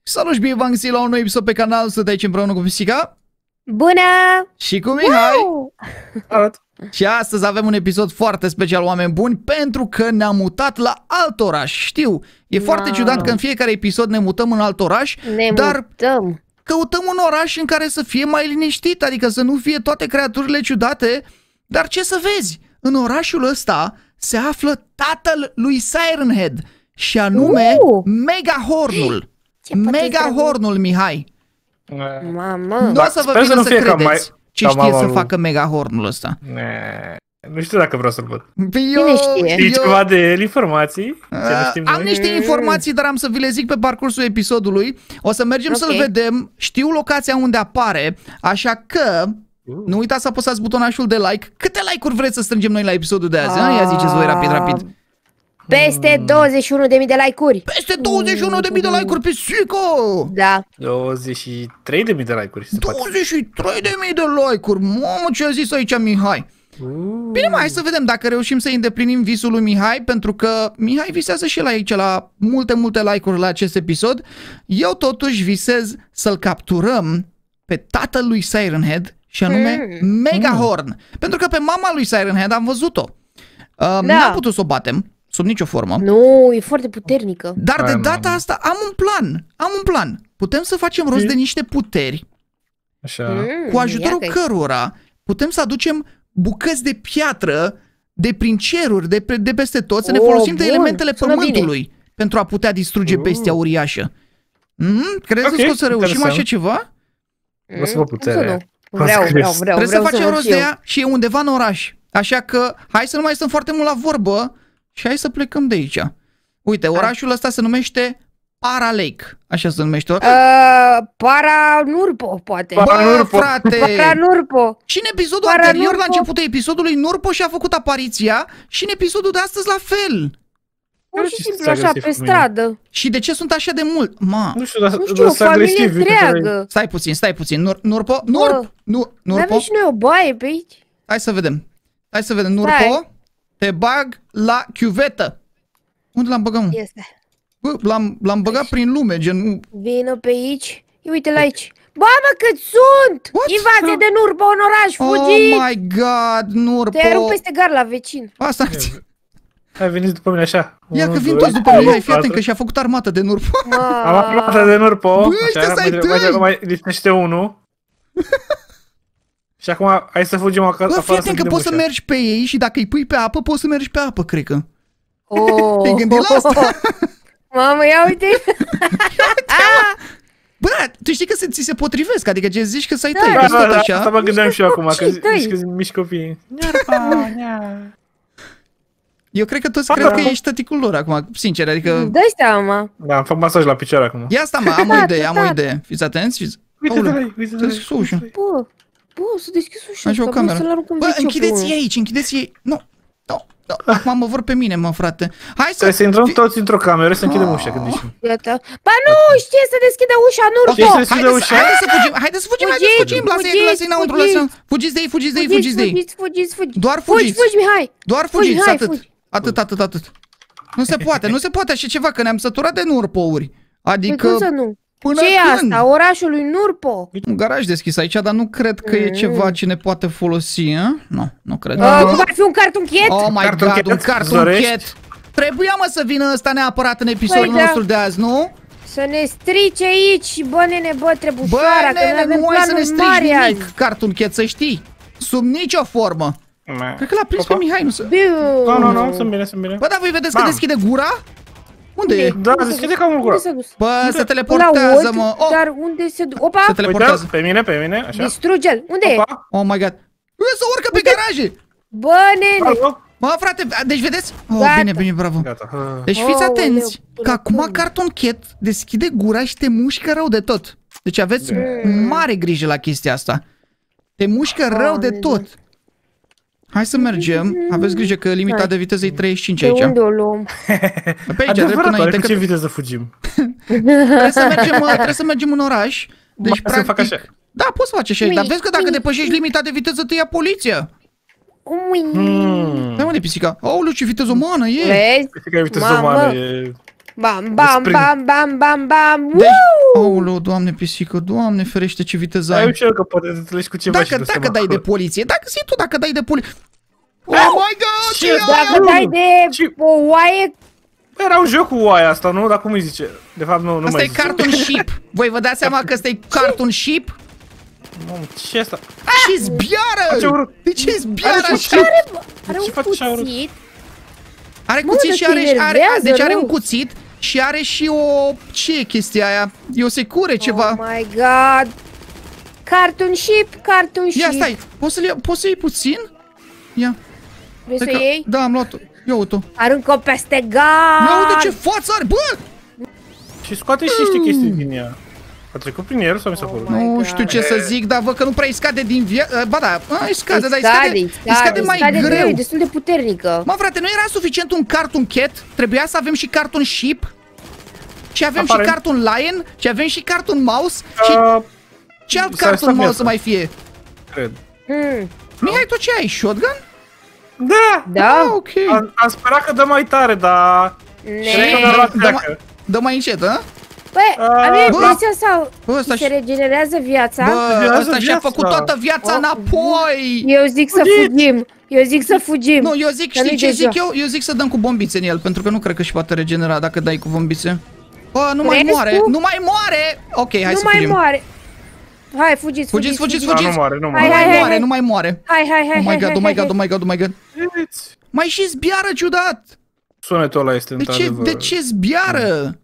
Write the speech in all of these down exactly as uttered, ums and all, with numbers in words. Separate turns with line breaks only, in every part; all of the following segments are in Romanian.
Salut și bine v-am găsit la un nou episod pe canal. Sunt aici împreună cu Pisica.
Bună!
Și cu Mihai.
Wow!
Și astăzi avem un episod foarte special, oameni buni, pentru că ne-am mutat la alt oraș. Știu, e wow. foarte ciudat că în fiecare episod ne mutăm în alt oraș,
ne
dar
mutăm.
căutăm un oraș în care să fie mai liniștit, adică să nu fie toate creaturile ciudate. Dar ce să vezi, în orașul ăsta se află tatăl lui Siren Head și anume
uh!
Megahornul. Megahornul, Mihai.
Mamă.
Nu o să vă vină să, să credeți mai... ce știe să
lui...
facă Megahornul ăsta.
Ne... Nu știu dacă vreau să-l văd.
Eu,
știe?
Știi
eu...
ceva de el, informații?
Uh, am
noi?
niște informații, dar am să vi le zic pe parcursul episodului. O să mergem okay. să-l vedem. Știu locația unde apare, așa că uh. nu uitați să apăsați butonașul de like. Câte like-uri vreți să strângem noi la episodul de azi? Uh. Ia ziceți voi rapid, rapid.
Peste douăzeci și unu de mii de like-uri.
Peste douăzeci și unu de mii de like-uri pe Sico!
Da.
douăzeci și trei de mii de like-uri.
douăzeci și trei de mii de like-uri. Mamă, ce a zis aici Mihai? Uh. Bine, mai hai să vedem dacă reușim să îndeplinim visul lui Mihai, pentru că Mihai visează și el aici la multe, multe like-uri la acest episod. Eu totuși visez să-l capturăm pe tatăl lui Siren Head și anume mm. Megahorn. Mm. Pentru că pe mama lui Siren Head am văzut-o. Uh, da. N-am putut să o batem. Sub nicio formă.
Nu, e foarte puternică.
Dar de data asta am un plan. Am un plan. Putem să facem rost de niște puteri.
Așa.
Mm,
cu ajutorul cărora putem să aducem bucăți de piatră de prin ceruri, de, pe, de peste tot, să ne folosim oh, de elementele pământului bine. pentru a putea distruge bestia uh. uriașă. Mm? Credeți okay, că o să reușim așa ceva?
O să vă putere.
Vreau, vreau, vreau.
Trebuie
vreau
să facem
să
rost de ea și e undeva în oraș. Așa că hai să nu mai stăm foarte mult la vorbă și hai să plecăm de aici. Uite, orașul ăsta se numește Para Lake. Așa se numește. Uh,
Para-Nurpo, poate.
Para-Nurpo. frate.
Para-Nurpo.
Și în episodul Para anterior, Nurpo. la începutul episodului, Nurpo și-a făcut apariția și în episodul de astăzi la fel.
Pur și simplu așa, pe stradă.
Și de ce sunt așa de mult? Ma.
Nu știu, dar
nu știu, o familie întreagă.
Stai puțin, stai puțin. Nur, Nurpo? Nurp? Nu, Nurpo?
Avem și noi o baie pe aici.
Hai să vedem. Hai să vedem. Nurpo, stai. Te bag la chiuvetă. Unde l-am băgat?
Este.
L-am băgat prin lume, gen...
Vină pe aici. Uite la aici. Bă, mă, cât sunt! What? Invazie de Nurpo în oraș, fugi!
Oh my god, Nurpo!
Te rup peste gar la vecin.
Asta...
Hai, veniți după mine așa.
Ia că vin toți după mine, hai, fii atent că și-a făcut armată de Nurpo.
Am armată de Nurpo.
Bă, ăștia să-i tăi!
Mai lipsește unul. Și acum hai să fugim acasă.
Bă, fii atent că poți să mergi pe ei și dacă îi pui pe apă, poți să mergi pe apă, cred că.
Oh.
Te-ai gândit la asta?
Mamă, ia uite!
Bă, tu știi că se, ți se potrivesc, adică ce zici că să-i tăi,
da,
că
da,
tot
da,
așa.
Asta mă gândeam și eu acum, că zici că sunt mici copii.
Eu cred că toți cred că ești tăticul lor acum, sincer, adică...
Dă-i seama.
Da, îmi fac masaj la picioare acum.
Ia asta, mă, am o idee, am o idee. Fiți atenți, fiți...
Uite de la uite de la ușa.
Bă, bă, să deschizi ușa.
Așa o cameră. Bă, închideți ei aici, închideți ei. Nu, nu, nu. Acum mă vor pe mine, mă, frate. Hai să...
Trebuie să intrăm toți într-o cameră, să închidem ușa când ieșim.
Ba nu, știe să deschidă ușa, Nurpo.
Haideți să fugim, haideți să fugim, haideți să fugim. Lasă-i, lasă-i înăuntru, lasă-i. Fugiți de ei, fugiți de ei, fugiți de ei.
Fugiți, fugiți, fugiți.
Doar fugiți.
Fugi, fugi, Mihai.
Doar fugiți, atât. Atât, atât, atât. Nu se poate, nu se poate așa ceva, că ne-am săturat de Nurpo-uri. Adică...
Cum să nu?
Până
ce e asta? Orașul lui Nurpo?
Un garaj deschis aici, dar nu cred că e ceva ce ne poate folosi, a? Nu, nu cred.
Uh, cum ar fi un cartunchet?
Oh my god, un cartunchet! Trebuia, mă, să vină ăsta neapărat în episodul nostru de azi, nu?
Să ne strice aici, bă, nene, bă, trebușoara, că noi avem planuri mari azi.
Cartunchet, să știi. Sub nicio formă. Cred că l-a prins pe Mihai, nu să...
Nu, nu, nu, sunt bine, sunt bine.
Bă, dar voi vedeți că deschide gura? Unde e?
Da, deschide ca un gură.
Bă, se teleportează, mă.
Dar unde se duce? Opa!
Se teleportează.
Pe mine, pe mine, așa.
Distruge-l. Unde e?
Oh my god. Bă, se urcă pe garaje.
Bă, nene.
Mă, frate, deci vedeți? Oh, bine, bine, bravo. Deci fiți atenți că acum Cartonchet deschide gura și te mușcă rău de tot. Deci aveți mare grijă la chestia asta. Te mușcă rău de tot. Hai să mergem. Aveți grijă că limita de viteză e treizeci și cinci aici.
De unde o luăm?
Pe aici, drept înainte.
Cu ce viteză fugim?
Trebuie să mergem, trebuie să mergem în oraș. Deci, practic...
fac așa.
Da, poți face așa. Dar vezi că dacă depășești limita de viteză, te ia poliția.
Hmm.
Dai, unde e pisica? Aoleu, ce viteză umană e!
Vezi?
Pisica e viteză umană, e...
Bam, bam,
Despre-
bam, bam, bam, bam.
Deci,
Woo!
aoleu, doamne pisică, doamne ferește ce viteză
Ai
ai.
ușor că poate te întâlnești cu ceva și
Dacă,
nu
dacă
se
dai de
acolo.
poliție, dacă zi tu dacă dai de poliție. Oh my god, ce
Ce?
e aia?
Dacă dai de
Ce?
o oaie,
Era un joc cu oaia asta, nu? Dar cum îi zice? De fapt, nu, nu
Asta
mai
e
zice.
cartoon ship. Voi vă dați seama că ăsta e cartoon ship?
Mamă, ce e asta?
Și zbiară!
Face urât.
De ce zbiară
Are
așa?
are
ce
un
face așa,
cuțit.
Are
Mă,
cuțit
dar
și
te
are, are, are
enervează
deci are
rău.
un cuțit și are și o... Ce e chestia aia? E o secure ceva.
Oh my god. Cartoon ship, cartoon ship.
Ia stai, poți să-l iau, poți să iei puțin? Ia.
Vrei să
Stai că-
iei?
Da, am luat-o. Ia uite-o.
Aruncă-o peste
Ia
gard.
uite ce față are, bă!
Și scoate și niște chestii din ea. A trecut prin el sau mi s-a părut?
Oh my
Nu
God.
știu ce să zic, dar văd că nu prea îi scade din viață. Ba da, a, îi scade,
Îi
dar îi scade,
scade,
îi scade mai
scade
greu.
E destul de puternică.
Mă, frate, nu era suficient un cartoon cat? Trebuia să avem și cartoon sheep? Și avem
Aparent.
și cartoon lion? Și avem și cartoon mouse? Și
Uh,
ce alt
s-a
cartoon
stat
mouse
viața.
să mai fie?
cred.
Mm,
Mihai, tu ce ai? Shotgun?
Da!
da?
Ah, ok.
Am, am sperat că dă mai tare, dar... Cred că
Ne.
doar la
Dă mai,
treacă.
dă mai încet, a?
Băi,
Ah,
am
bă.
impresia sau
Bă, ăsta
se
și...
regenerează viața?
Bă,
Viața,
ăsta și-a
viața.
făcut toată viața înapoi!
Eu zic să
Fugiți!
fugim. Eu zic să fugim.
Nu, eu zic,
Că
știi
nu-i
ce
de
zic
joc.
eu? Eu zic să dăm cu bombițe în el, pentru că nu cred că și poate regenera dacă dai cu bombițe. Bă, nu mai
Crezi
moare,
tu?
nu mai moare! Ok, hai
Nu
să
mai
fugim.
moare. Hai, fugiți,
Fugiți,
fugiți,
fugiți,
Da,
fugiți!
nu moare, nu
Nu
moare.
Hai,
mai
hai,
moare,
hai.
nu mai moare!
Hai, hai, hai,
Oh my
hai,
god,
hai,
oh my
hai,
god, oh my god, oh my god!
Știți?
Mai și zbiară ciudat!
Sunetul ăla este
De ce,
într-adevăr.
de ce zbiară?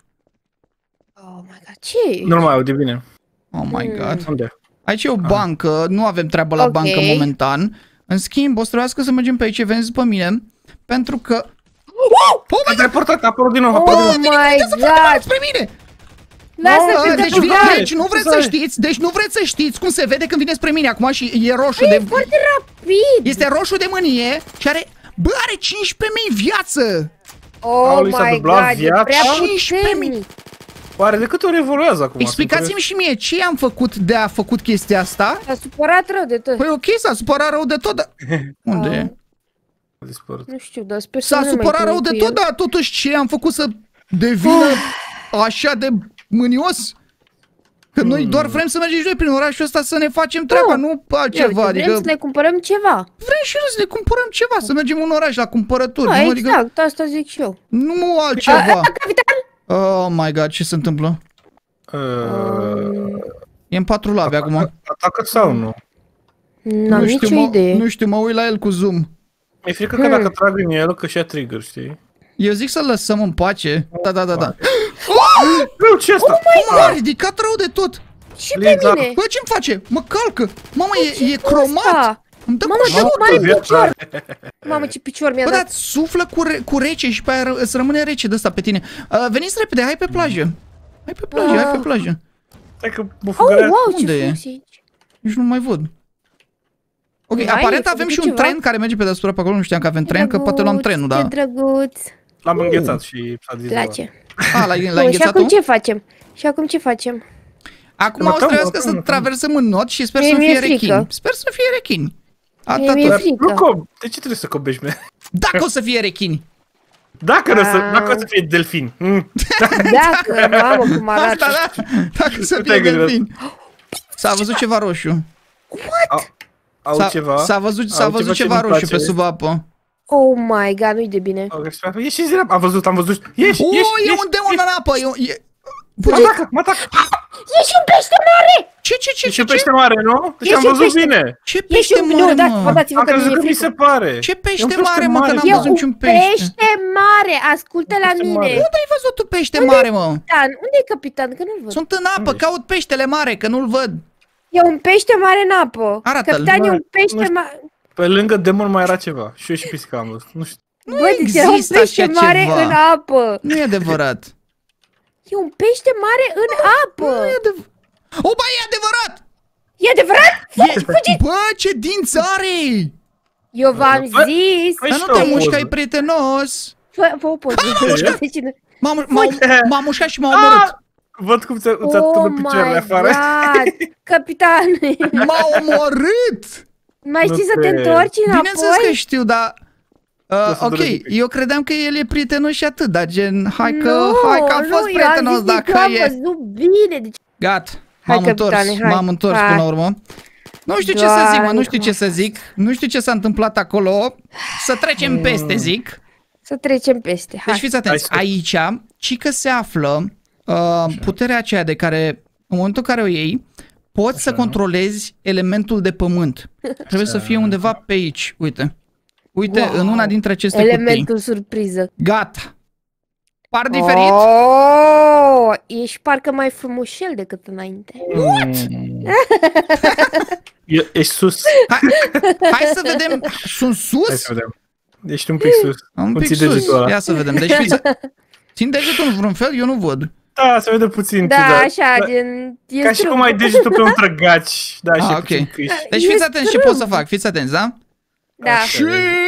Oh my god, ce?
Nu mai aude bine.
Oh my god.
Unde?
Aici e o bancă, nu avem treabă la
Ok.
bancă momentan. În schimb, o să trebuiască să mergem pe aici, veniți după mine, pentru că... Oh
A
my god!
teleportat, a apărut din nou, a apărut
Oh
din nou.
my god.
Spre mine!
Lasă
Nu,
că
Deci,
te
vine,
dai.
deci nu vreți
Stai.
să știți, deci nu vreți să știți cum se vede când vine spre mine acum și e roșu de...
Foarte rapid.
Este roșu de mânie și are... Bă, are cincisprezece mii viață!
Oh
Aoleu, s-a
my
dublat
god, e
viața.
prea
cincisprezece mii.
puternic.
Oare de câte ori evoluează acum?
Explicați-mi și mie ce am făcut de a făcut chestia asta.
S-a supărat rău de tot.
Păi ok, s-a supărat rău de tot, dar... Unde
Ah.
e?
A dispărut.
Nu știu, dar sper să
S-a
nu ne mai
supărat rău de
întâlnim
tot,
cu el.
dar totuși ce am făcut să devină așa de mânios? Că noi doar vrem să mergem și noi prin orașul ăsta să ne facem treaba,
Nu.
nu
Ia
altceva.
uite,
Adică
vrem să ne cumpărăm ceva.
vrem și noi să ne cumpărăm ceva, să mergem în oraș la cumpărături.
Da,
nu? Adică
exact, asta zic și eu.
nu
A,
altceva.
a, capitan!
Oh my god, ce se întâmplă?
Uh,
E în patru labe acum.
Atacă sau nu?
N-am
Nu știu,
nicio
mă,
idee.
nu știu, mă uit la el cu zoom.
Mi-e frică că dacă trag în el, că și-a trigger, știi?
Eu zic să-l lăsăm în pace. Da, da, da, da.
Nu, ce asta?
Oh, m-a ridicat rău de tot.
Și pe
Liza.
mine.
Bă, ce-mi face? Mă calcă. Mamă, e, e
Asta.
cromat. Îmi dă
Mamă,
cu
ce
șoc.
mare
viața
picior! Mamă, ce picior mi-a
Bă, dar
dat.
suflă cu, re- cu rece și pe aia ră- îți rămâne rece de ăsta pe tine. Uh, veniți repede, hai pe plajă. Hai pe plajă, hai pe
Ah.
plajă.
Stai că
Oh,
bufugărea...
wow,
Unde
ce
e?
frumos e aici.
Nici nu mai văd. Ok,
Mai
aparent
e,
avem
făcut
și un
ceva?
tren care merge pe deasupra pe acolo. Nu știam că avem tren, că poate luam
Drăguț,
trenul,
Ce
da.
drăguț.
L-am înghețat și s-a dizolvat.
Place.
A, l-ai, l-ai
Bun, și
înghețat
acum
tu?
ce facem? Și acum ce facem?
Acum
Mă
o să
tem,
trebuiască
mă tem,
să
mă tem.
traversăm în not și sper
Mie
să nu
mi-e
fie
frică.
rechini. Sper să nu fie rechini.
Mie mi-e
Atât.
frică.
Nu cob. De ce trebuie să cobești mine?
Dacă o să fie rechini.
Dacă, o să,
Ah.
dacă o să fie delfin. Mm.
Dacă, mamă, cum arată.
Asta, da? Dacă să
Nu
fie
te-ai gândit.
delfin. S-a văzut ceva roșu.
Au, au
S-a-
ceva?
S-a văzut, s-a
Au
văzut
ce
ceva
nu-mi
roșu
place.
pe sub apă.
Oh my god, nu-i de bine.
Au găsit- Ieși zi, am văzut, am văzut. Ieși,
O,
ieși,
e
ieși,
un demon
ieși.
în apă. E, un- e...
Mă atacă, mă atacă.
Ești un pește mare!
Ce, ce, ce,
Ești
ce,
un
ce?
pește mare, nu? Deci
Ești
am
un
văzut
pește.
bine.
Ce
Ești
pește
un...
mare,
Nu, dați, vă
mă?
dați-vă
Am
că
crezut
mi-e
că mi
frică.
se pare.
Ce
E un
pește
pește
mare, mă, că n-am
E
văzut
un
niciun pește.
pește mare, ascultă la
pește
mine.
mare.
Unde ai văzut tu pește mare, mă?
Capitan, unde e capitan? Că nu-l văd.
Sunt în apă,
Unde
caut peștele mare, că nu-l văd.
E un pește mare în apă.
Arată-l.
Capitan, e un
Nu
pește
știu.
mare.
Pe lângă demon mai era ceva. Și eu și pisica am văzut. Nu știu.
Bă, deci era un
există
pește
așa
mare
ceva.
în apă.
Nu e adevărat.
E un pește mare în apă.
Nu e adevărat. O, bă, e adevărat!
E adevărat?
E... Bă, ce dinți are!
Eu v-am
Bă,
zis.
Păi
Dar
și
nu te
o
mușca,
poză.
e prietenos.
Fă, fă o poză. Deci,
M-a mu- m-au- m-a mușcat și m-a omorât.
Ah! Văd cum ți-a ți-a
Oh
turnat picioarele
my
afară.
god. Capitan,
M-a omorât!
mai
Nu
știi să te
te-
întorci
Bineînțeles că
înapoi?
știu, dar... Uh, ok, eu credeam că el e prietenos și atât, dar gen, hai că,
Nu,
hai că a
nu,
fost
eu
prietenos
am zis
dacă
că am
e.
văzut bine. Deci...
Gata,
Hai,
m-am întors,
capitane, hai.
m-am întors
Hai.
până la urmă. Nu știu ce
Doar
să zic, mă, nu știu
că-
ce să zic, nu știu ce s-a întâmplat acolo, să trecem peste, zic.
Să trecem peste. Hai.
Deci fiți atenți,
Hai să-
aici, ci că se află uh, puterea aceea de care, în momentul în care o iei, poți să controlezi elementul de pământ. Trebuie să fie undeva pe aici, uite. Uite,
Wow.
în una dintre aceste
Elementul
cutii.
surpriză.
Gata. Par diferit?
Oh, ești parcă mai frumușel decât înainte.
E, ești sus.
Hai, hai să vedem. Sunt
Hai
sus?
să vedem. Ești un pic sus.
Un
Cum
pic
ții
sus.
degetul ăla.
Ia să vedem. Deci fiți... Țin degetul în vreun fel? Eu nu văd.
Da, se vede puțin.
Da,
ciudat.
așa,
Da,
gen... e
Ca și
strâmb.
cum ai degetul pe un trăgaci. Da, și
Ah,
e
ok.
puțin câști.
Deci
E
fiți atenți ce
strâmb.
pot să fac. Fiți atenți, da?
Da,
Și...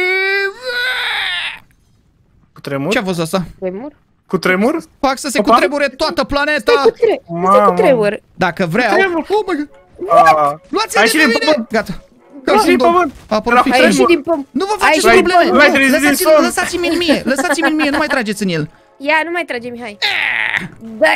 Cu tremur?
Ce a fost asta?
tremur.
Cu tremur?
Fac să se
Opa.
cutremure toată
Stai
planeta.
cu tre... Stai cu
Mamă.
tremur.
Dacă vreau...
tremur.
Oh my God.
Ah.
Luați-i
Hai
de
și
pe
din
mine.
pământ.
Gata.
Hai și din pământ.
A apărut
Ai
fix
Ai
tremur.
ieșit din pom...
Nu vă
Ai
faceți
ieșit
probleme.
din
pământ.
Nu,
Vai, trezit din
lăsați-mi,
somn.
lăsați-mi în mie. Lăsați-mi în mie, nu mai trageți în el.
Ia, nu mai trage, Mihai. Da.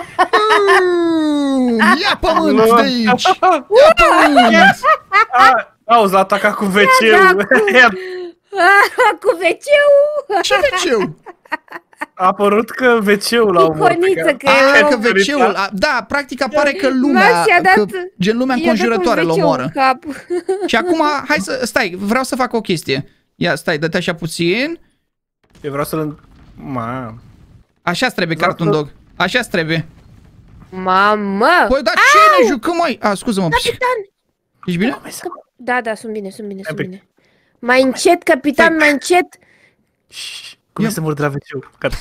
Mm, Ia pământ
Nu.
de aici. Ia pământ.
A, Auzi, l-a atacat cu
Da,
veceul.
Ah, cu veceul.
Ce veceu?
A apărut că veceul l-a omorât.
Iconiță că
A,
e
că
om.
veceul, a, da, practic apare că lumea,
Max i-a dat-
că gen lumea
I-a dat un
înconjurătoare îl
veceu
omoară.
în cap.
Și acum, hai să, stai, vreau să fac o chestie. Ia, stai, dă-te așa puțin.
Eu vreau să-l... Ma.
Așa-ți trebuie,
Vreau
Cartoon
să-
Dog. Așa-ți trebuie.
Mamă!
Păi, dar ce ne jucăm, mai? A, scuză-mă.
Capitan!
Ești bine?
Da, da, sunt bine, sunt bine, sunt
pic.
bine. Mai încet, capitan, mai încet.
Șș, Cum e să mor de la veceu? Gata.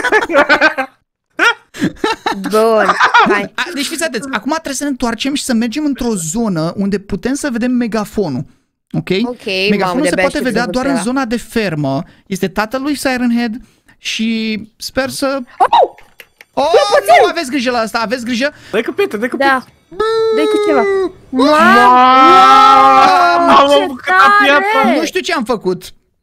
Bun, hai.
A, deci fiți atenți, acum trebuie să ne întoarcem și să mergem într-o zonă unde putem să vedem megafonul. Ok?
Ok,
Megafonul
mamă,
se
de-abia
poate
aștept
vedea
să
doar
văd
în
ăla.
zona de fermă. Este tatălui Siren Head și sper să...
Oh!
Oh, nu, aveți grijă la asta, aveți grijă.
Dai cu pietre, dai cu
Da. Dă-i cu ceva.
Mamă,
Mamă,
am
ce
apucat la piatră.
tare!
Nu știu ce am făcut.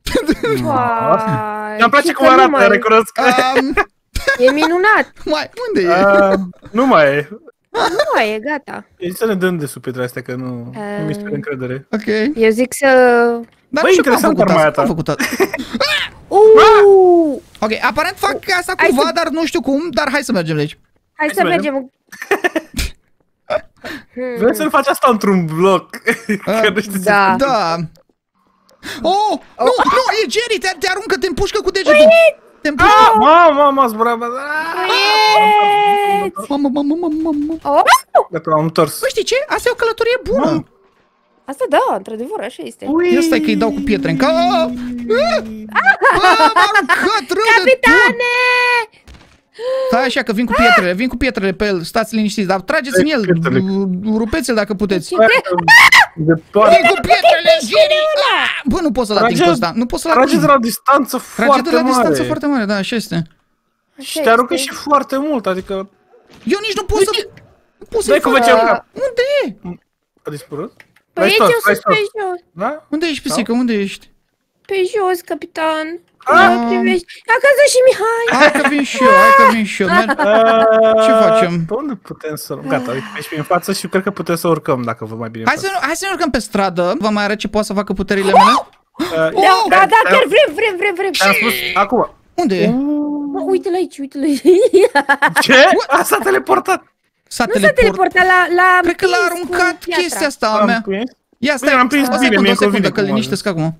Vai,
Mi-am place
ce
cum
că nu
arată,
mai-
recunosc.
Um,
E minunat.
mai, unde e?
Ah, Nu mai e.
Nu mai e, gata.
E să ne dăm de sub pietrele astea, că nu, nu mi
Ah.
spune încredere.
Ok.
Eu zic să...
Dar
Băi,
nu știu cum am
interesant
făcut
armaia
asta. Cum am
ta.
făcut asta?
Uuu!
Ok, aparent fac asta
Hai
cumva,
să-
dar nu știu cum, dar hai să mergem de aici.
Hai
să
să
mergem.
mergem. Hmm.
Vrem să-l faci asta într-un bloc. Că nu știu ce-
Da.
Da. Oh, nu, nu, e Jerry, te, te aruncă, te împușcă cu degetul. Te împușcă.
Ah, Mamă, mamă, a zburat. Ah!
Mamă, mamă, mamă, mamă.
Oh!
Gata, am întors.
Bă, știi ce? Asta e o călătorie bună.
Mamă.
Asta da, într-adevăr, așa este.
Ia stai că îi dau cu pietre în cap. Ah! Bă, m-a aruncat rău de tot.
Capitane!
Stai așa că vin cu pietrele, vin cu pietrele pe el, stați liniștiți, dar trageți în el,
Pietrele.
rupeți-l dacă puteți.
Departe.
Vin cu pietrele, Jerry! Ah! Bă, nu pot să-l ating pe
Trage-
ăsta, nu pot să-l
Trageți
ating.
la o distanță
Trage
foarte
de la
mare.
distanță foarte mare, da, așa este.
Și te aruncă și foarte mult, adică...
Eu nici nu pot să... Nu pot să
Dai cu
fac.
veceu în cap.
Unde e?
A dispărut?
Păi
L-ai
eu
stors, l-ai
sunt pe
stors.
jos.
Da?
Unde ești, pisică? Unde ești?
Pe jos, capitan.
Ah!
Mă privești. Acasă și Mihai.
Hai că vin și eu, hai că vin și eu. Mer- Ce facem?
Pe unde putem să... Gata, uite, ești în față și cred că putem să urcăm dacă vă mai bine.
Hai să, hai să ne urcăm pe stradă. Vă mai arăt ce poate să facă puterile mele?
Uh,
Da,
Oh!
da, da, chiar vrem, vrem, vrem, vrem.
Te-am spus acum.
Unde e?
Mă, uite-l aici, uite-l aici.
Ce? A, s-a teleportat.
S-a
Nu s-a
teleport.
teleportat la... la
Cred că l-a
prins cu
aruncat
piatra.
chestia asta a
Am
mea.
prins.
Ia stai,
Bine, am prins
o
bine,
secundă,
mie
o secundă,
convine
că
cum
liniștesc acum.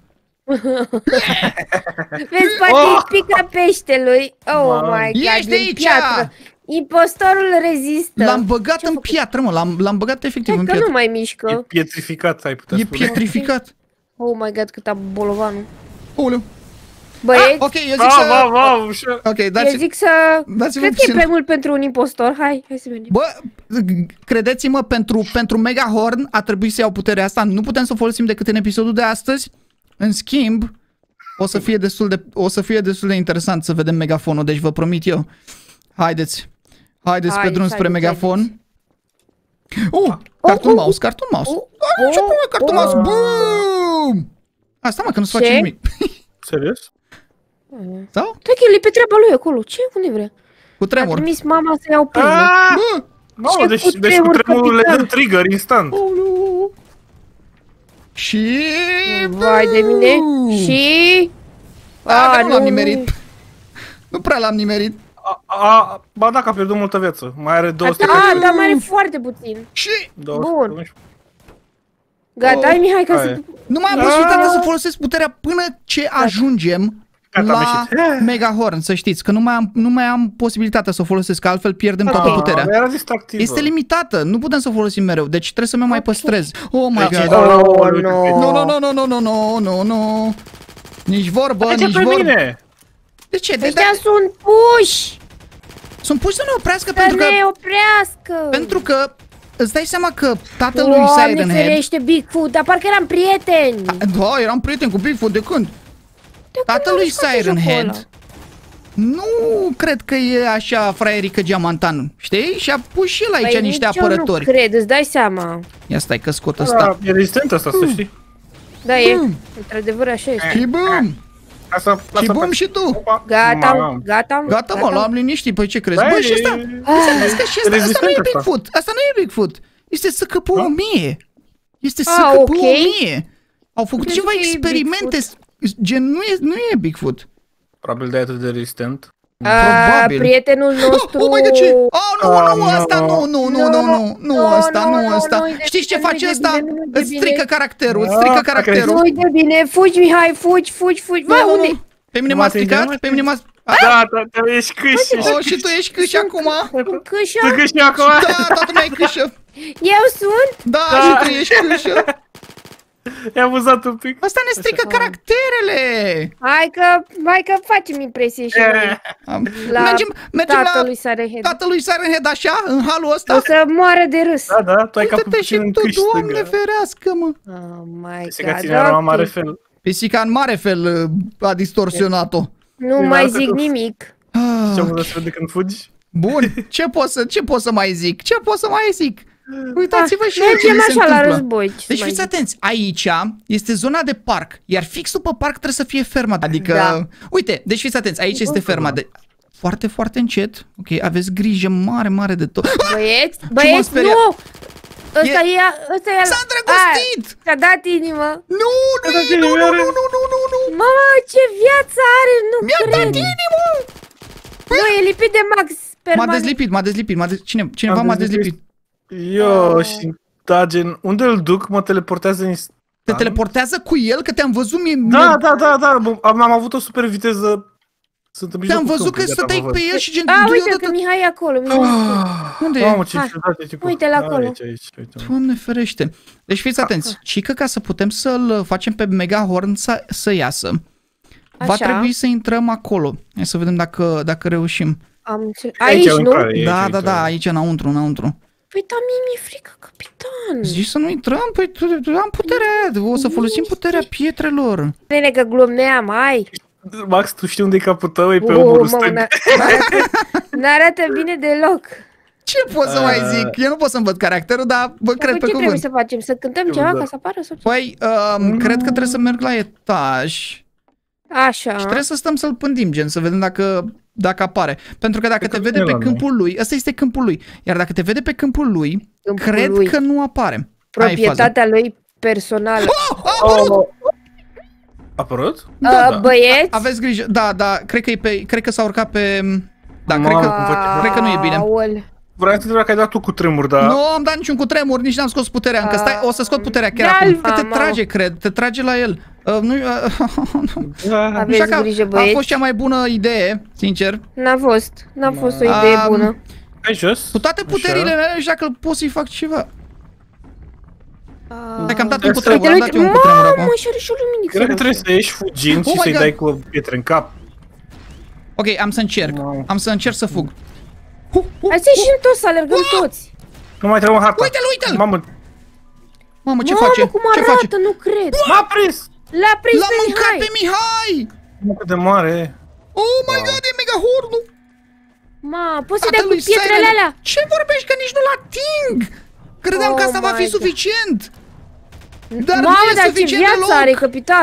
Vezi, poate îi pica peștelui. Oh
Mamă.
my god,
Ești
din
aici!
piatră. Impostorul rezistă.
L-am băgat în piatră, mă, l-am, l-am băgat efectiv în
Hai că nu
piatră.
mai
E
mișcă.
pietrificat, ai putea
E
spune.
pietrificat.
Oh my god, cât a bolovanul.
Aoleu.
Băieți,
Ah, ok, eu zic
Wow,
să...
wow, wow, ușor.
Ok,
eu
dați...
zic să...
dați-vă
Cred că e
puțin.
prea mult pentru un impostor. Hai, hai să mergem.
Bă, credeți-mă, pentru, pentru Megahorn a trebuit să iau puterea asta. Nu putem să o folosim decât în episodul de astăzi. În schimb, o să fie destul de, o să fie destul de interesant să vedem megafonul, deci vă promit eu. Haideți. Haideți pe
Haideți,
drum spre
haideți,
megafon. Oh, cartoon
oh,
mouse, cartoon mouse.
oh,
Ah, ce
oh,
probleme, cartoon
oh.
mouse. Boom! Asta mă, că nu se face
Ce?
nimic.
Serios?
Sau?
Uite că el e pe treaba lui acolo. Ce? Unde vrea?
Cu
A
tremur.
trimis mama să iau pâine.
Ah!
Bă!
Mamă,
Ce
deci,
cu
deci cu
tremur,
tremurul le dă
capitan?
trigger instant.
Aoleu. Și...
Vai de mine. Și...
A,
A,
nu l-am
nu,
nimerit.
nu.
Nu prea l-am nimerit.
A, a, ba da, că a pierdut multă viață. Mai are două sute.
A, dar mai are foarte puțin.
Și...
Bun. Gata,
Oh,
hai Mihai, ca
hai.
să...
Nu mai am
Ah.
posibilitatea să folosesc puterea până ce ajungem
Gata, am
la
ieșit.
Megahorn, să știți, că nu mai am, nu mai am posibilitatea să o folosesc, că altfel pierdem toată
Ah,
puterea.
era distractivă.
Este limitată, nu putem să o folosim mereu, deci trebuie să mă mai păstrez. Oh my
Deci,
god.
da.
Oh,
uite,
no.
Nu, nu, nu, nu, nu, nu, nu, nu, nu. Nici vorbă,
De ce
nici
pe
vorbă.
mine?
De ce? De,
Ăștia
de,
sunt puși!
sunt puși să ne oprească
Să
pentru că,
ne oprească!
pentru că îți dai seama că tatălui
Doamne
Siren Head...
ferește, Bigfoot, dar parcă eram prieteni!
Da, eram prieten cu Bigfoot de când?
De când
Tatălui
am jucat
Siren
jocul ăla?
Head nu cred că e așa fraierică geamantan, știi? Și a pus și el aici
Păi
niște
nici eu
apărători.
nu cred, îți dai seama.
Ia stai că scot ăsta.
Da, e rezistent asta, să știi.
Da, e,
Bum.
într-adevăr așa este.
Și bum!
Asta,
Și
asta
bum și tu!
Gata,
Mamă.
gata,
Gata mă, l-am liniștit, păi ce crezi?
Da,
Bă, și
e-
ăsta, înțeles că și ăsta, asta nu
rezistent
e
asta.
Bigfoot, asta nu e Bigfoot, este S C P o mie. Este S
Ah,
C P
ok.
o mie. Au făcut
Crezi
ceva
că e
experimente, gen, nu e, nu e Bigfoot.
Probabil de atât de rezistent.
A,
Probabil.
prietenul nostru...
Oh my god, ce? Oh, nu,
Ah,
nu, ăsta
nu.
nu, nu, nu, nu, nu, nu,
Nu,
ăsta,
nu,
nu,
nu,
ăsta.
nu-i de
Știți ce
bine,
face
nu-i de
ăsta?
bine, nu-i de
Îți
bine.
strică caracterul, îți
Ah,
strică
ok.
caracterul.
Nu-i de bine, fugi, Mihai, fugi, fugi, fugi.
Nu,
Bă,
nu,
unde?
nu. Pe mine
Nu
m-a
mă atinge, nu
stricat,
mă
pe mine m-a...
Da, da, da, ești câși.
Oh, și tu ești câși acum?
În câșă?
Tu câși acum?
Da, toată lumea e câșă.
Eu sunt?
Da, și tu ești câșă.
I-am amuzat un pic.
Asta ne strică caracterele.
Hai că, hai că facem impresie și noi.
Am-
La
Mergem, mergem la
tatălui Sirenhead.
tatălui Siren Head așa, în halul ăsta.
O să moară de râs.
Da, da, tu ai capul
Uite-te și
puțin în
tu,
câși
Doamne
stânga.
ferească, mă.
Oh my
Pisica
god,
ține la
ok.
mare fel.
Pisica în mare fel uh, a distorsionat-o.
Nu
Bine,
mai
arată
zic
că-
nimic.
Ce
Ah,
am să vede când fugi?
bun, ce pot să, ce pot să mai zic? Ce pot să mai zic? Uitați-vă și voi ce
Mergem
li se
așa la
întâmplă.
război. ce să
Deci
mai
fiți
zic?
atenți, aici este zona de parc, iar fix după parc trebuie să fie ferma. Adică,
Da.
uite, deci fiți atenți, aici este ferma de... Foarte, foarte încet, ok, aveți grijă mare, mare de tot.
Băieți,
m-a
băieți,
speriat.
nu! Ăsta
E-
e, ăsta e...
S-a îndrăgostit!
A, ți-a dat inimă.
Nu, nu,
dat
nu, nu,
inimă,
nu, nu, nu, nu, nu.
Mamă, ce viață are, nu
Mi-a dat
cred.
inimă!
Nu, e lipit de Max.
M-a
Permanent.
dezlipit, m-a dezlipit, m-a de... Cine, cineva
M-a
m-a
dezlipit.
dezlipit.
Eu
Oh.
și da, gen, unde îl duc, mă teleportează instant.
Te teleportează cu el, că te-am văzut mie...
Da, da, da, da, bă, am, am avut o super viteză. Sunt în
Te-am
mijlocul
văzut că
câmpului,
stăteai
gata,
pe
vă
el și gen...
A, uite
deodată-
că Mihai e acolo. Mihai e acolo.
văd.
Unde e?
Mamă, ce
Hai.
ciudat e tipul.
Uite-l acolo.
Aici, aici, uite.
Doamne ferește. Deci fiți atenți, și că ca să putem să-l facem pe Megahorn să, să iasă, va
Așa.
trebui să intrăm acolo. Hai să vedem dacă, dacă reușim.
Am înțeles.
Aici
Aici,
e o
nu?
intrare, e aici,
Da,
aici,
da, da,
aici.
aici înăuntru, înăuntru.
Păi, dar mie mi-e frică, capitan.
Zici să nu intrăm? Păi tu, tu, am puterea, o să folosim puterea pietrelor.
Nene, că glumeam, hai.
Max, tu știi unde e capul tău? E pe
Oh,
umărul
mamă,
stâng.
n- n-arată- N-arată bine deloc.
Ce pot să mai zic? Eu nu pot să-mi văd caracterul, dar vă
Dar
cred
ce
pe
trebuie
cuvânt.
să facem? Să cântăm
Eu,
ceva
da.
ca să apară? Sau ce?
Păi, um, cred că trebuie să merg la etaj.
Așa.
Și trebuie să stăm să-l pândim, gen, să vedem dacă, dacă apare. Pentru că dacă
Cred
te
că
vede
vine
pe
la noi.
câmpul lui, ăsta este câmpul lui, iar dacă te vede pe câmpul lui,
Câmpul
cred
lui.
că nu apare. Aia e faza.
Proprietatea lui personală.
Oh, a apărut!
Oh. A apărut?
Da,
Uh,
da.
Băieți.
Aveți grijă, da, da, cred că, e pe, cred că s-a urcat pe... Da,
Mamă,
cred că,
cum face-
cred că nu e bine.
Aol.
Vreau să te întreb că ai dat tu cu tremur, dar...
Nu am dat niciun cutremur, nici n-am scos puterea încă. Stai, o să scot puterea chiar
Da,
acum. Că te
mamă.
trage, cred, te trage la el. Uh, nu, uh,
Da.
nu
Aveți
știu că
grijă,
a
băieți.
fost cea mai bună idee, sincer.
N-a fost. N-a fost o idee
Um,
bună.
Hai jos.
Cu toate puterile
Așa.
mele, și dacă pot să-i fac ceva.
Ah.
Hai că am dat un
Uite,
cutremur, am
Uite,
dat
uite,
eu un cutremur acum.
mamă, și are și o luminiță.
Cred că trebuie să ieși fugind
Oh
și
my
să-i
God.
dai cu o pietră în cap.
Ok, am să încerc.
Wow.
Am să încerc să fug. Hu, hu,
Hai să ieșim toți, să alergăm
Wow.
toți.
Nu mai trebuie harta.
Uite-l, uite-l!
Mamă,
Mamă, ce
Mamă,
face?
cum
Ce
arată,
face?
nu cred.
m-a prins!
L-a prins
L-a
pe
mâncat
Mihai.
pe Mihai!
Mă, cât de mare e.
Oh my god, e Megahornul!
Ma, poți să dai cu
Tatălui
pietrele
Siren.
alea?
Ce vorbești că nici nu-l ating? Credeam că
Oh
asta va
my
fi
God.
suficient. Dar nu
Mamă,
e
dar ce
suficient
viață
deloc.
are, capitan.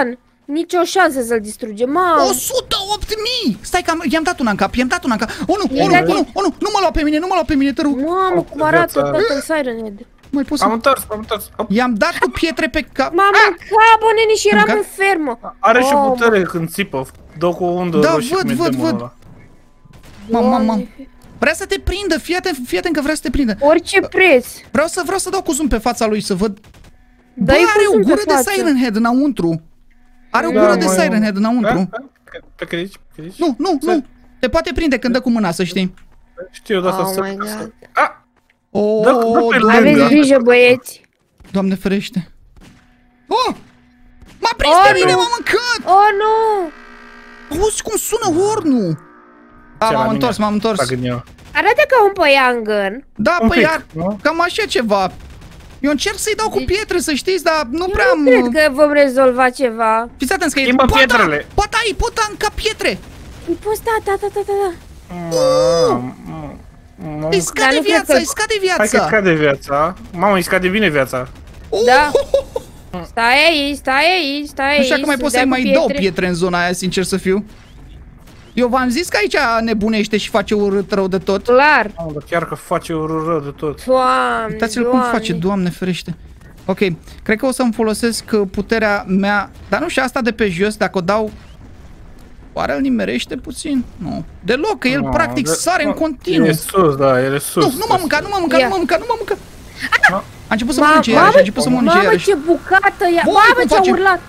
Nicio șansă să-l distrugem, mamă.
o sută opt mii! Stai că am- i-am dat una în cap, i-am dat una în cap. O, nu,
I-ai
o, nu,
dat-
o, nu, o, nu, nu mă lua pe mine, nu mă lua pe mine, te rog.
Mamă, cum arată totul Siren Head.
Mai pot
Am
să...
întors, am întors. Op.
I-am dat cu pietre pe cap.
M-am mâncat, bă, neni, și eram
Mâncat?
în fermă.
Are și
Oh,
putere când țipă. Dă cu o undă
Da,
roșie.
văd,
cum e
văd,
demonul
văd.
ăla.
Mam, mam, mam.
Doamne.
Vrea să te prindă, fii atent, fii atent că vrea să te prindă.
Orice preț.
Vreau să, vreau să dau cu zoom pe fața lui să văd. Bă,
Dă-i
are
cu
o
zoom pe
gură de
față.
Siren Head înăuntru. Are o
Da,
gură de
mai-
Siren Head înăuntru.
Da? Pe că aici, pe aici.
Nu, nu, nu. Te poate prinde când dă cu mâna, să știi.
Știu, de asta
Oh
să...
my God.
Ah!
O,
Dă- dă pe
Doamne,
lângă.
Aveți grijă, băieți.
Doamne ferește. Oh! M-a prins
Oh,
pe mine,
nu.
m-a mâncat!
Oh, nu.
Auzi cum sună hornul? Da,
Ce la
m-am
mine?
întors, m-am întors.
Fac în eu.
Arată ca un păiangăn.
Da,
Un
păi
pic,
iar,
nu?
cam așa ceva. Eu încerc să-i dau cu
Deci-
pietre, să știți, dar nu prea am...
Nu cred că vom rezolva ceva.
Fiți atenți că e...
Schimbă
Poata!
pietrele.
Poata ai, poata în cap pietre!
Îi poți da, da, da, da, da.
Mamă, mamă.
Îi
Dar
scade
nu cred
viața,
că-
îi scade
Hai că
viața!
scade viața. Mamă, îi scade bine viața.
Da. Stai aici, stai aici, stai aici.
Nu știu dacă mai
să
pot
dea
să-i
cu
mai
pietre.
dau pietre în zona aia, sincer să fiu. Eu v-am zis că aici nebunește și face urât rău de tot.
Clar.
Mamă, dar chiar că face urât rău de tot.
Doamne,
Uitați-l cum
Doamne.
face, Doamne ferește. Ok, cred că o să-mi folosesc uh, puterea mea, dar nu știu asta de pe jos, dacă o dau... Oare îl nimerește puțin? Nu, deloc, că el
Nu,
practic
de-
sare în
nu,
continuu.
E sus, da, el e sus.
Nu, nu m-a mâncat, nu m-a mâncat,
Ia.
nu m-a mâncat, nu m-a mâncat.
Nu?
A început să
Ma-
mănânce iarăși, a început să mănânce
Mamă,
iarăși.
ce bucată ia.
Voi
Mamă,
cum
ce-a
face?
urlat.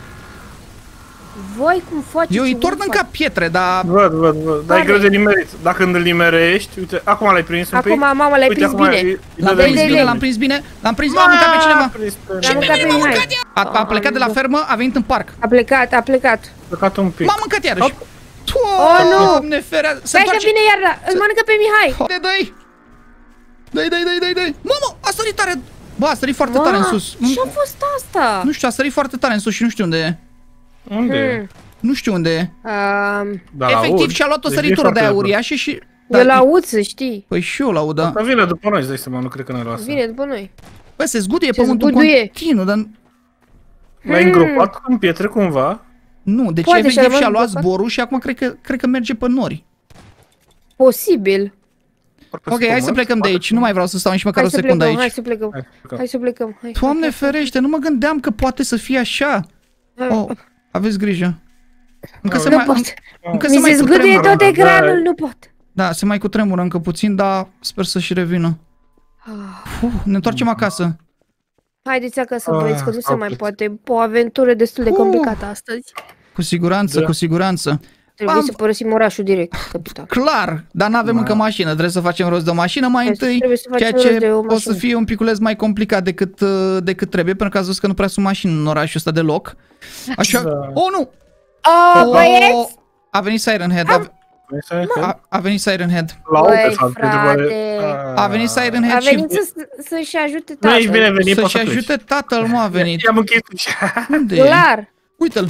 Voi cum faceți?
Eu îi
ce
torn în
urlat?
cap pietre, dar...
Văd, văd, văd. Dar e
Care?
greu de nimerit. Dacă îl nimerești, uite, acum l-ai prins un pic.
Acum, mamă, l-ai
Uite,
prins
acum
bine.
îi- îi
L-am
dă de
prins
dai,
bine,
dai.
l-am prins bine, l-am prins, l-am mâncat pe
M-a
cineva.
prins pe-
L-am mâncat pe Mihai.
A, a plecat de la fermă, a venit în parc.
A plecat, a plecat.
Plecat un pic.
M-a mâncat iarăși.
Oh, nu.
Doamne ferea, se
Stai că
întoarce.
vine iar, la- îl mănâncă pe Mihai.
Dai, dai. Dai, dai, dai, dai, dai. Mamă, a sărit tare. Bă, a sărit foarte tare în sus.
Ce-a fost asta?
Nu știu, a sărit foarte tare în sus și nu știu unde e.
Unde e?
Hmm.
Nu știu unde e.
Um,
Da,
Efectiv
l-aud.
și-a luat o
Deci
săritură
e
de aia
foarte
uriașă și...
eu l-aud, să știi.
Păi și eu l-aud, da.
Dar vine după noi, îți dai seama, nu cred că ne lasă.
Vine după noi.
Bă, se zguduie
Se
pământul în
zguduie.
continuu, dar...
L-ai îngropat în pietre cumva?
Nu, deci
Poate și-a
efectiv
rămas
și-a luat
blocat.
zborul și acum cred că, cred că merge pe nori.
Posibil.
Ok, hai să plecăm de aici, nu mai vreau să stau nici măcar
Hai
o
să
secundă
plecăm, hai
aici.
să plecăm.
Hai, plecăm.
Hai să plecăm. Hai.
Doamne ferește, nu mă gândeam că poate să fie așa.
Hai.
Oh, aveți grijă. Încă se
Nu
mai...
pot.
Încă se
Mi
mai
se zguduie
cutremură.
tot
da,
ecranul,
da.
nu pot.
Da, se mai cutremură încă puțin, dar sper să și revină. Uf, ne întoarcem acasă.
Haideți acasă,
Ah,
băieți, că nu se
stau
mai
puțin.
poate. O aventură destul de
Uh.
complicată astăzi.
Cu siguranță,
Da.
cu siguranță.
Trebuie
Am-
să părăsim orașul direct, capital.
Clar, dar nu avem
Da.
încă mașină, trebuie să facem rost de o mașină mai
Trebuie să-
întâi,
trebuie să facem
ceea
rost
ce
de o
o să
mașină.
fie un piculeț mai complicat decât, uh, decât trebuie, pentru că ați văzut că nu prea sunt mașini în orașul ăsta deloc. Așa,
Da.
oh nu!
Oh,
Oh,
băieți!
a venit Siren Head, a,
Vrei să-
a, a venit Siren Head.
La
Băi,
uite, s-a întrebat de-
frate.
A venit Siren
A
Head și
venit să- să-și ajute
Nu ești
tatăl.
bine venit,
să-și
poți să pleci.
ajute tatăl, mă, a venit.
I-am închis ușa.
Unde e?
Clar.
Uite-l.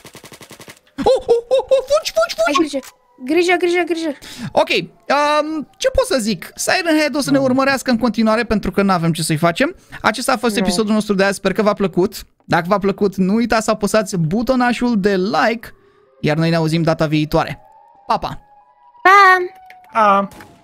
Oh, oh, oh, oh, fugi, fugi,
Ai
fugi!
grijă. Grijă, grijă, grijă.
Ok, um, ce pot să zic? Siren Head o să ne urmărească în continuare pentru că nu avem ce să-i facem. Acesta a fost
Nu.
episodul nostru de azi, sper că v-a plăcut. Dacă v-a plăcut, nu uitați să apăsați butonașul de like, iar noi ne auzim data viitoare. Pa, pa!
Pa!
A.